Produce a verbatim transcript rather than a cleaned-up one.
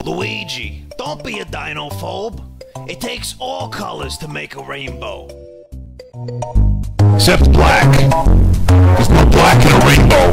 Luigi, don't be a dinophobe. It takes all colors to make a rainbow. Except black. There's no black in a rainbow.